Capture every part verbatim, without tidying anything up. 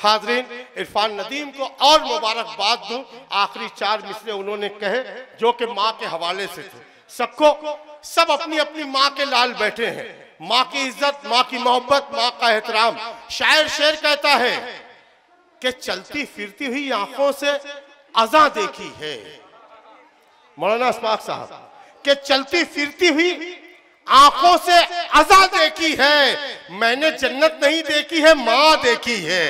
हाज़रीन, इरफान नदीम को और मुबारकबाद दूं। आखिरी चार मिसरे उन्होंने कहे जो कि माँ के हवाले से थे। सबको सब अपनी अपनी माँ के लाल बैठे हैं। माँ की इज्जत, माँ की मोहब्बत, माँ का एहतराम। शायर शेर कहता है कि चलती फिरती हुई आंखों से अज़ां देखी है। मौलाना इस्माक साहब के चलती फिरती हुई आंखों से अज़ां देखी है, मैंने जन्नत नहीं देखी है, माँ देखी है।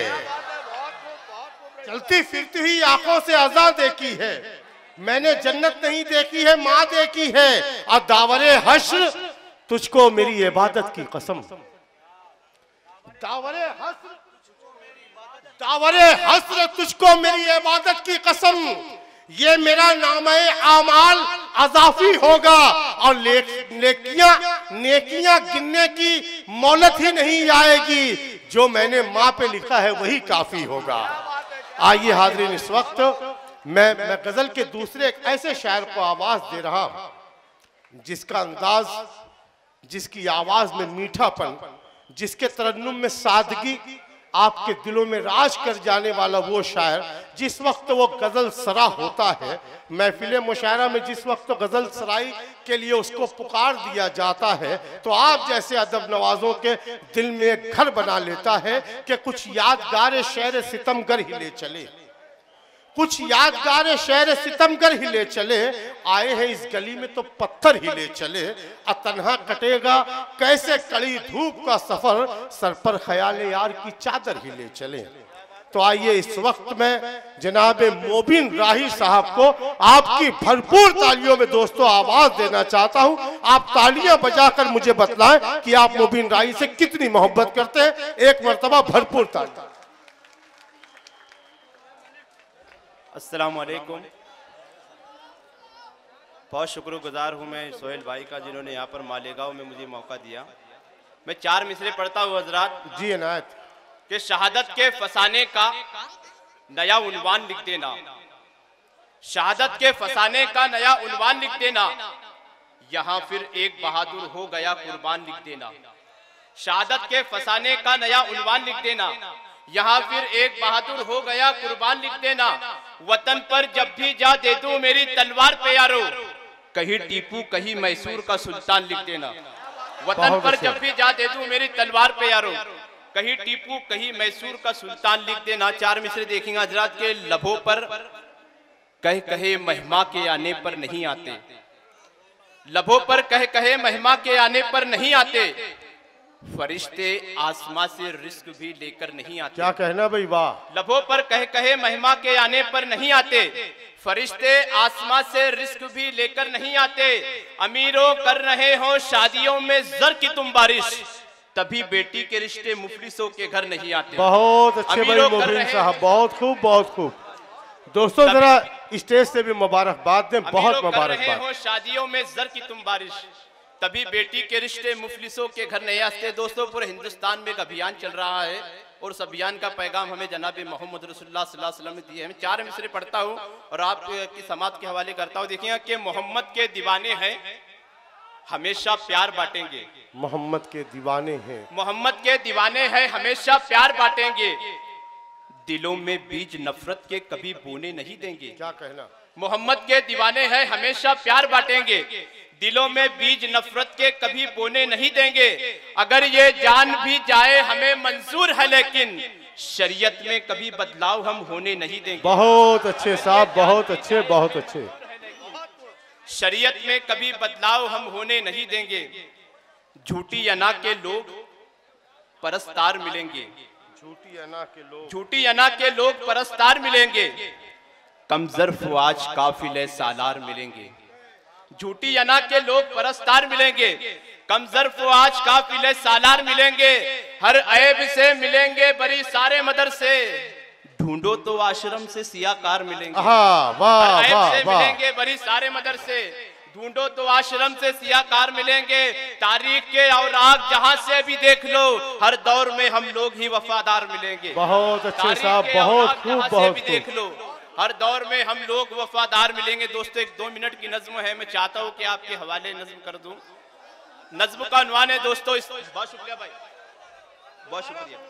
चलती फिरती हुई आंखों से अज़ां देखी है, मैंने जन्नत नहीं देखी है, माँ देखी है। और दावरे हश्र तुझको मेरी इबादत की कसम। दावरे हश्र दावरे हश्र तुझको मेरी इबादत की कसम। ये मेरा नामे आमाल अज़ाफ़ी होगा और नेकियां नेकियां गिनने की मोहलत ही नहीं आएगी। जो मैंने माँ पे लिखा है वही काफी होगा। आइए हाज़रीन, इस वक्त मैं मैं गजल के दूसरे एक ऐसे शायर को आवाज दे रहा हूं जिसका अंदाज, जिसकी आवाज में मीठापन, जिसके तरन्नुम में सादगी आपके दिलों में राज कर जाने वाला वो शायर। जिस वक्त वो गजल सरा होता है, महफिल मुशायरा में जिस वक्त गजल सराई के लिए उसको पुकार दिया जाता है, तो आप जैसे अदब नवाजों के दिल में एक घर बना लेता है कि कुछ यादगार शेर सितमगर ही ले चले, कुछ यादगार शेर सितमगर ही ले चले। आए हैं इस गली में तो पत्थर ही ले चले। अतन्हा कटेगा कैसे कड़ी धूप का सफर, सर पर ख्याल यार की चादर ही ले चले। तो आइए इस वक्त में जनाब मोबिन राही साहब को आपकी भरपूर तालियों में दोस्तों आवाज देना चाहता हूं। आप तालियां बजाकर मुझे बतलाएं कि आप मोबिन राही से कितनी मोहब्बत करते हैं। एक मर्तबा भरपूर तालियां। अस्सलाम वालेकुम। बहुत शुक्रगुजार हूँ मैं सोहेल भाई का जिन्होंने यहाँ पर मालेगांव में मुझे मौका दिया। मैं चार मिसरे पढ़ता हूँ हजरात। जी अनायत। कि शहादत के फसाने का नया उन्वान लिख देना, शहादत के फसाने का नया उन्वान लिख देना, यहाँ फिर एक बहादुर हो गया कुर्बान लिख देना। शहादत के फसाने का नया उन्वान लिख देना, यहाँ फिर एक बहादुर हो गया कुर्बान लिख देना। वतन पर जब भी जा दे दूं मेरी तलवार पे यारो, कहीं टीपू कहीं मैसूर का सुल्तान लिख देना। वतन पर जब भी जा दे दूं मेरी तलवार पे यारो, कहीं टीपू कहीं मैसूर का सुल्तान लिख देना। चार मिसरे देखेंगे हजरात के लबों पर कह कहे महिमा के आने पर नहीं आते, लबों पर कह कहे महिमा के आने पर नहीं आते, फरिश्ते आसमां से रिस्क भी लेकर नहीं आते। क्या कहना भाई, वाह। लबों पर कह कहे महिमा के आने पर नहीं आते, फरिश्ते आसमां से रिस्क भी लेकर नहीं आते। अमीरों कर रहे हो शादियों में जर की तुम बारिश, तभी बेटी के रिश्ते मुफलिसों के घर नहीं आते। बहुत अच्छे भाई मोबिन साहब, बहुत खूब बहुत खूब। दोस्तों जरा स्टेज से भी मुबारकबाद दें, बहुत मुबारकबाद। हो शादियों में जर की तुम बारिश, तभी बेटी के रिश्ते मुफलिसों के घर नहीं आते। दोस्तों पूरे हिंदुस्तान में एक अभियान चल रहा है और उस अभियान का पैगाम हमें जनाब मोहम्मद रसूलुल्लाह सल्लल्लाहु अलैहि वसल्लम ने दिए हैं। मैं चार मिसरे पढ़ता हूँ और आपकी समात के हवाले करता हूँ। देखिए कि मोहम्मद के दीवाने हैं हमेशा प्यार बांटेंगे, मोहम्मद के दीवाने हैं, मोहम्मद के दीवाने हैं हमेशा प्यार बांटेंगे, दिलों में बीज नफरत के कभी बोने नहीं देंगे। क्या कहना। मोहम्मद के दीवाने हैं हमेशा प्यार बांटेंगे, दिलों में बीज नफरत के कभी बोने नहीं देंगे। अगर ये जान भी जाए हमें मंजूर है, लेकिन शरीयत में कभी बदलाव हम होने नहीं देंगे। बहुत अच्छे साहब, बहुत अच्छे, बहुत अच्छे। शरीयत में कभी बदलाव हम होने नहीं देंगे। झूठी अना के लोग परस्तार मिलेंगे, झूठी अना के लोग झूठी अना के लोग परस्तार मिलेंगे, कमजर्फ आज काफिले सालार मिलेंगे। झूठी अना के लोग परस्तार मिलेंगे, कमजर्फ आज काफिले सालार मिलेंगे। हर ऐब से मिलेंगे बड़ी सारे मदरसे, ढूंढो तो आश्रम से सियाकार मिलेंगे। हाँ, वाह, हर ऐब वाह, से वाह। मिलेंगे बड़ी सारे मदरसे, ढूंढो तो आश्रम से सियाकार मिलेंगे। तारीख के औराक जहां से भी देख लो, हर दौर में हम लोग ही वफादार मिलेंगे। बहुत अच्छे साहब, बहुत खूब, बहुत खूब। देख लो हर दौर में हम लोग वफादार मिलेंगे। दोस्तों एक दो मिनट की नज्म है, मैं चाहता हूं कि आपके हवाले नज्म कर दूं। नज्म का उन्वान है दोस्तों इस... बहुत शुक्रिया भाई, बहुत शुक्रिया।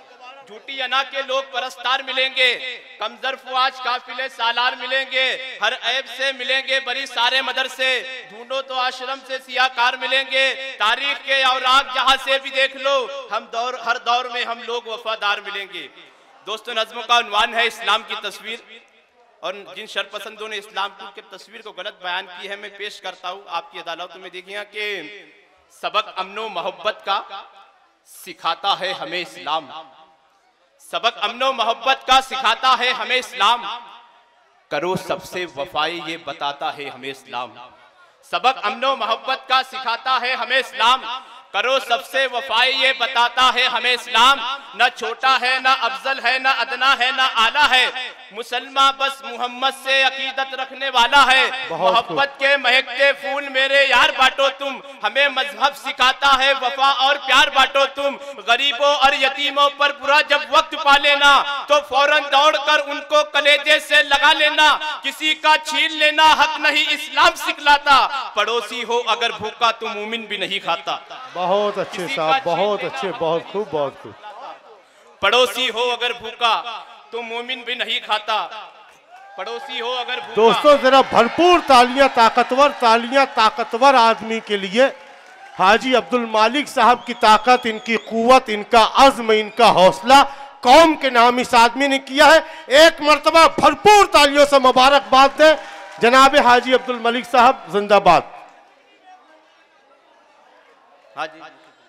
झूठी अना के लोग परस्तार मिलेंगे, कमजर फुआज काफिले सालार मिलेंगे, हर ऐब से मिलेंगे बड़ी सारे मदरसे, ढूंढो तो आश्रम से सियाकार मिलेंगे, तारीख के औराक जहां से भी देख लो, हम दौर हर दौर में हम लोग वफादार मिलेंगे। दोस्तों, नज़्म का उन्वान है इस्लाम की तस्वीर, और जिन शरपसंदों ने इस्लाम की तस्वीर को गलत बयान की है, मैं पेश करता हूं आपकी अदालतों में। देखिए कि सबक अमनो मोहब्बत का सिखाता है हमें इस्लाम, सबक अमनो मोहब्बत का सिखाता है हमें इस्लाम, करो सबसे वफाई ये बताता है हमें इस्लाम। सबक अमनो मोहब्बत का सिखाता है हमें इस्लाम, करो सबसे वफाई ये बताता है हमें इस्लाम। न छोटा है, न अफजल है, न अदना है, न आला है, मुसलमान बस मोहम्मद से अकीदत रखने वाला है। मोहब्बत के महकते फूल मेरे यार बांटो तुम, हमें मजहब सिखाता है वफा और प्यार बांटो तुम। गरीबों और यतीमों पर बुरा जब वक्त पा लेना, तो फौरन दौड़ कर उनको कलेजे से लगा लेना। किसी का छीन लेना हक नहीं इस्लाम सिखलाता, पड़ोसी हो अगर भूखा तो मुमिन भी नहीं खाता। बहुत अच्छे साहब, बहुत अच्छे, बहुत खूब, बहुत खूब। पड़ोसी हो अगर भूखा तो मोमिन भी नहीं खाता, पड़ोसी हो अगर भूखा। दोस्तों, जरा भरपूर तालियां, ताकतवर तालियां ताकतवर आदमी के लिए। हाजी अब्दुल मालिक साहब की ताकत, इनकी कुव्वत, इनका अज़्म, इनका हौसला कौम के नाम इस आदमी ने किया है। एक मर्तबा भरपूर तालियों से मुबारकबाद दें जनाब हाजी अब्दुल मलिक साहब, जिंदाबाद। हाजी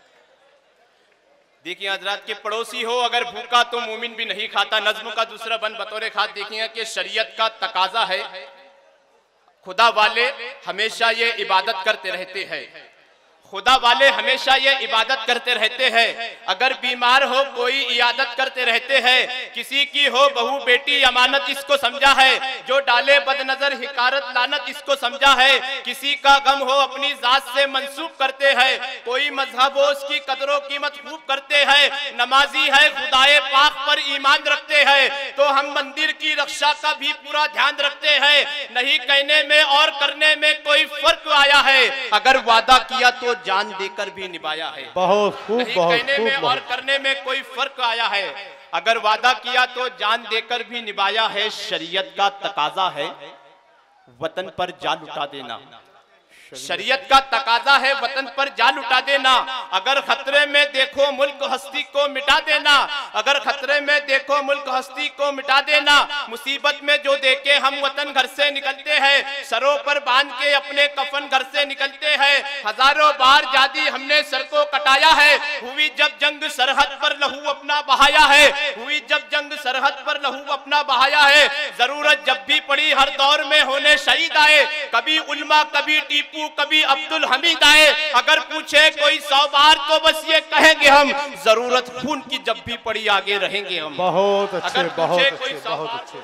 देखिए हजरात के पड़ोसी हो अगर भूखा तो मोमिन भी नहीं खाता। नज्म का दूसरा बंद बतौर खास देखिए कि शरीयत का तकाजा है, खुदा वाले हमेशा ये इबादत करते रहते हैं, खुदा वाले हमेशा ये इबादत करते रहते हैं। अगर बीमार हो कोई इयादत करते रहते हैं, किसी की हो बहू बेटी अमानत इसको समझा है, जो डाले बदनजर हिकारत लानत इसको समझा है। किसी का गम हो अपनी जात से मंसूब करते हैं, कोई मजहब हो उसकी कदरों कीमत खूब करते हैं। नमाजी है खुदाए पाक पर ईमान रखते हैं, तो हम मंदिर की रक्षा का भी पूरा ध्यान रखते हैं। नहीं कहने में और करने में कोई फर्क आया है, अगर वादा किया तो जान देकर भी निभाया है। बहुत खूब, बहुत कहने खूब, में और करने में कोई फर्क आया है, अगर वादा किया तो जान देकर भी निभाया है। शरीयत का तकाजा है वतन पर जान उठा देना, शरीयत का तकाजा है वतन पर जान उठा देना। अगर खतरे में देखो मुल्क हस्ती को मिटा देना, अगर खतरे में देखो मुल्क हस्ती को मिटा देना। मुसीबत में जो देखे हम वतन घर से निकलते हैं, सरों पर बांध के अपने कफन घर से निकलते हैं। हजारों बार जादी हमने सर को कटाया है, हुई जब जंग सरहद पर लहू अपना बहाया है, हुई जब जंग सरहद पर लहू अपना बहाया है। जरूरत जब भी पड़ी हर दौर में होने शहीद आए, कभी उल्मा कभी टीपू कभी अब्दुल हमीद आए। अगर पूछे कोई सौ बार तो बस ये कहेंगे हम, जरूरत खून की जब भी पड़ी आगे रहेंगे हम। बहुत अच्छे, अगर बहुत पूछे अच्छे, कोई सौ बहुत बार अच्छे।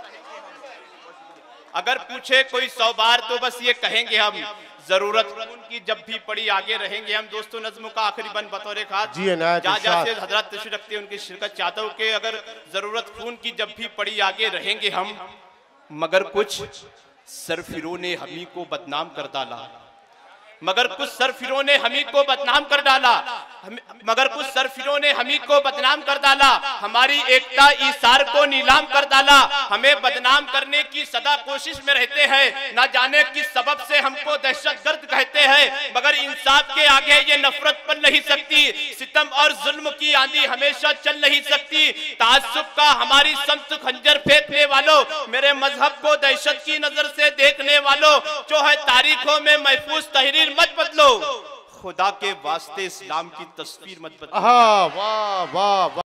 अगर पूछे कोई सौ बार तो बस ये कहेंगे हम, जरूरत खून की जब भी पड़ी आगे रहेंगे हम। दोस्तों, नज्म का आखिरी बंद बतौर खास जी इनायत जहाँ जहाँ से इरशाद। हजरत तशरीफ रखते हैं उनकी शिरकत चाहता हूँ कि अगर जरूरत खून की जब भी पड़ी आगे रहेंगे हम, मगर कुछ सरफिरों ने हमी को बदनाम कर डाला, मगर कुछ सरफिरों ने हमी को बदनाम कर डाला, मगर कुछ सरफिरों ने हमी को बदनाम कर डाला। हमारी एकता ईसार को नीलाम कर डाला, हमें बदनाम करने की सदा कोशिश में रहते हैं। ना जाने किस सबब से हमको दहशतगर्द कहते हैं, मगर इंसाफ के आगे ये नफरत पल नहीं सकती। सितम और जुल्म की आंधी हमेशा चल नहीं सकती। ताज्जुब का हमारी समत खंजर फेंकने वालों, मेरे मजहब को दहशत की नजर से देखने वालों, जो है तारीखों में महफूज तहरीर मत बदलो, खुदा के वास्ते इस्लाम की तस्वीर मत बदलो। वाह वाह वाह।